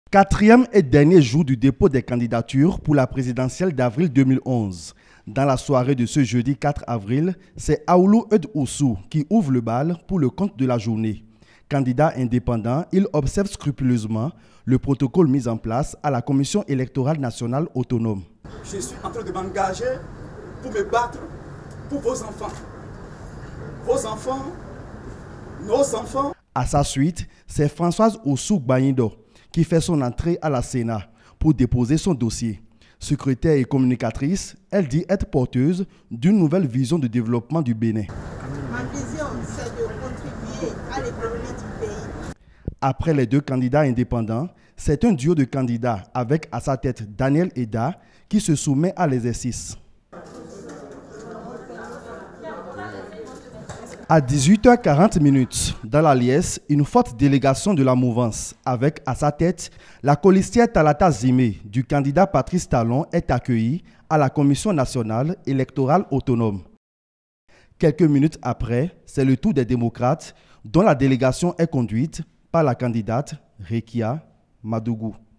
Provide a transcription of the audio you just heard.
Quatrième et dernier jour du dépôt des candidatures pour la présidentielle d'avril 2011. Dans la soirée de ce jeudi 4 avril, c'est Aoulou Eud Oussou qui ouvre le bal pour le compte de la journée. Candidat indépendant, il observe scrupuleusement le protocole mis en place à la Commission électorale nationale autonome. Je suis en train de m'engager pour me battre pour vos enfants. Vos enfants, nos enfants. À sa suite, c'est Françoise Oussou Bayindo qui fait son entrée à la Sénat pour déposer son dossier. Secrétaire et communicatrice, elle dit être porteuse d'une nouvelle vision de développement du Bénin. Ma vision, c'est de contribuer à l'économie du pays. Après les deux candidats indépendants, c'est un duo de candidats avec à sa tête Daniel Eda qui se soumet à l'exercice. À 18h40, dans la liesse, une forte délégation de la mouvance, avec à sa tête la colistière Talata Zimé du candidat Patrice Talon, est accueillie à la Commission nationale électorale autonome. Quelques minutes après, c'est le tour des démocrates, dont la délégation est conduite par la candidate Rekia Madougou.